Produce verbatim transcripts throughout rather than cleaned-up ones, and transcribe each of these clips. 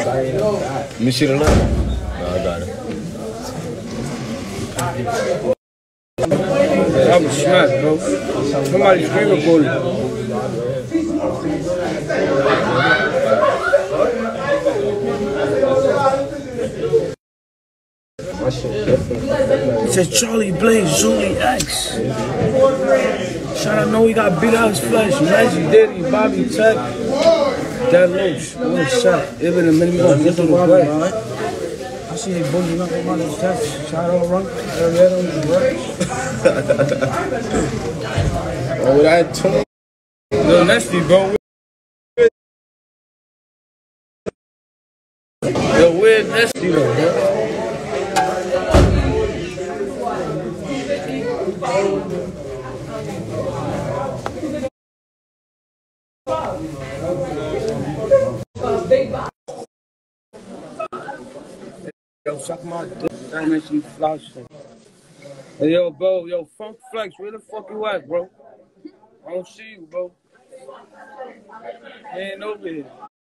Let me see the line. No, I got it. That was smack, bro. Somebody screen recorded. It says Charlie Blaze, Julie X. Shout out, know he got beat out his flesh. Magic Diddy, Bobby Tech. That Loach. One shot. Even a minute, we gonna get through the play. I see they bullying up on my text. Shout out, run. Oh, that tune. Little nasty, bro. Yo, weird nasty, though, bro. Yo, suck my dick. That makes you flash. Hey, yo, bro, yo, Funk Flex, where the fuck you at, bro? I don't see you, bro. He ain't over here.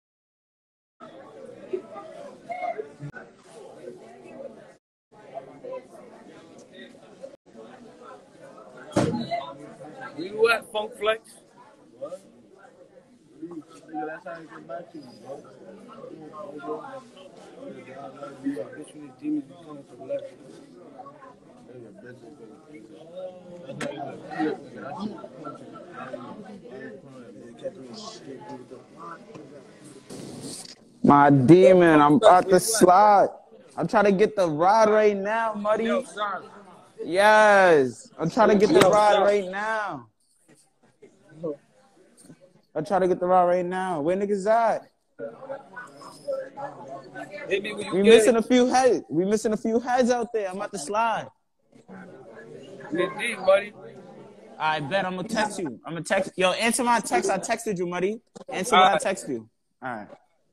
Where you at, Funk Flex? What? That's how you get back to you, bro. This one is demons be coming to the left. My demon, I'm about to slide. I'm trying to get the ride right now, Muddy. Yes, I'm trying to get the ride right now. I'm trying to get the ride right now. Where niggas at? We missing a few heads. We missing a few heads out there. I'm about to slide. Indeed, buddy. I bet I'm gonna text you. I'm gonna text. Yo, answer my text. I texted you, Muddy. Answer what I texted you. All right.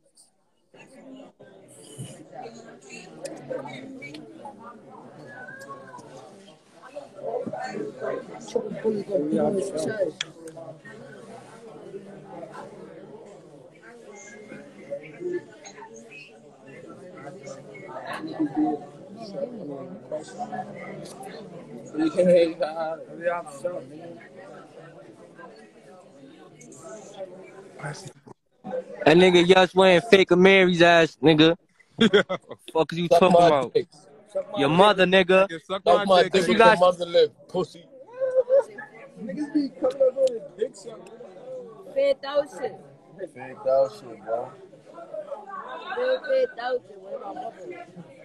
That nigga Yus wearing fake Amiris ass, nigga. Fuck is you Suck talking my about? dick. Your mother, nigga. Suck my, my dick. Dick with got... your mother lip, pussy. Niggas be coming up with a dick sucker. Fake out shit. Fake out shit, bro. Fake out shit. What about mother?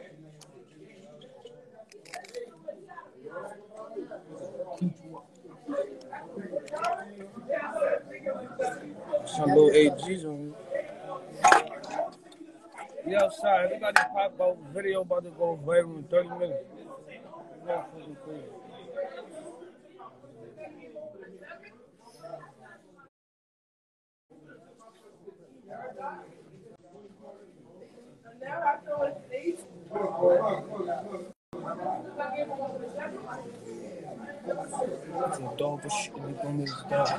Some little A Gs on you. We outside. Everybody pop out. Video about to go viral in thirty minutes. Not fucking crazy. Some dog shit. We gonna make that.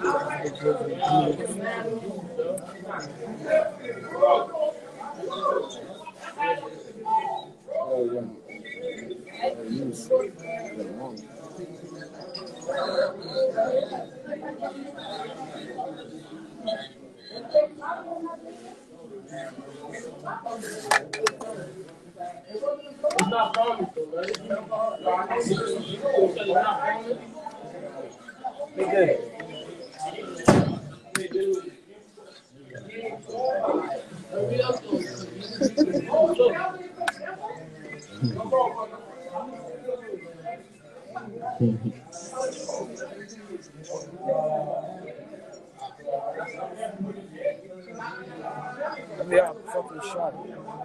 It's not promised though, right? It's not promised. Okay. Yeah, fucking shot.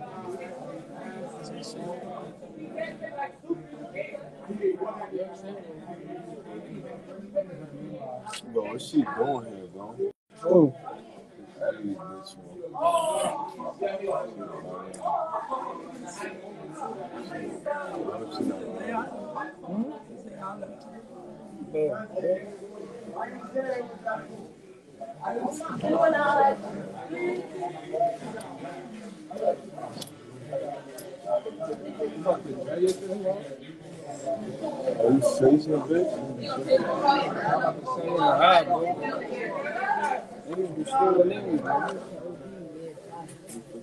Bro, what she doing here, bro? Oh. Are you facing a bitch? Niggas be stealing niggas, man.